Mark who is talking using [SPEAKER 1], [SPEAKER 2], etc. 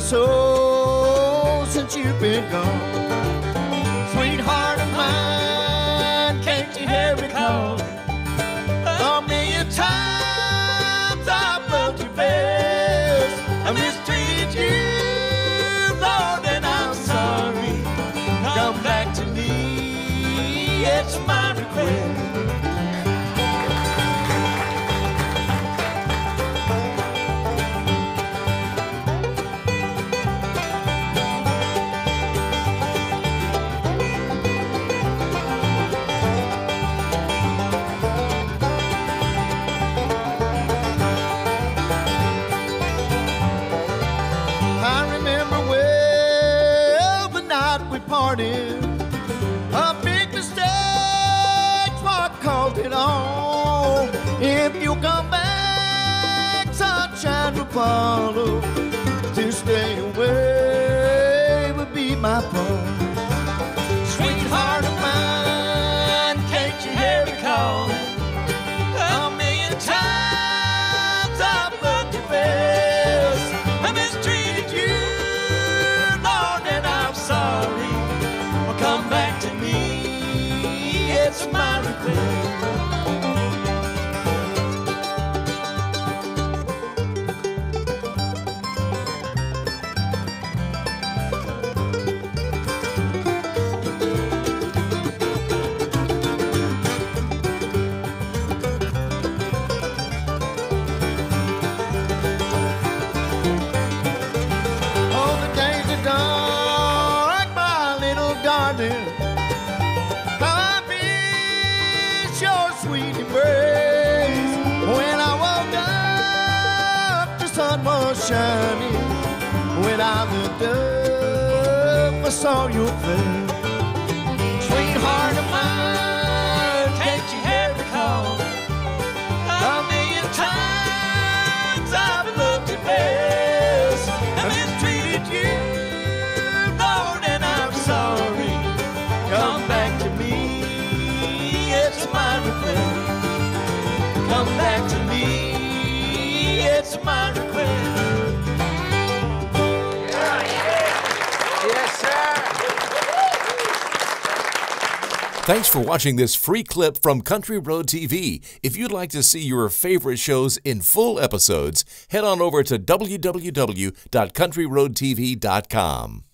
[SPEAKER 1] so since you've been gone. Sweetheart of mine, can't you hear me calling? A million times I've loved you best. I mistreated you, Lord, and I'm sorry. Come back to me, it's my request. A big mistake, what caused it all. If you come back, sunshine will follow. To stay away would be my fault. Sweetheart of mine, can't you hear me calling? A million times I've loved you best. I mistreated you, Lord, and I'm sorry. Come back to me, it's my request. Oh, the days are dark, my little darling. How I miss your sweet embrace. When I woke up, the sun was shining. When I looked up, I saw your face. Sweetheart of mine, can't you hear me calling? A million times I've loved you best. I mistreated you, Lord, and I'm sorry. Come back to me, it's my request. Come back to me, it's my request.
[SPEAKER 2] Yes, sir.
[SPEAKER 3] Thanks for watching this free clip from Country Road TV. If you'd like to see your favorite shows in full episodes, head on over to www.countryroadtv.com.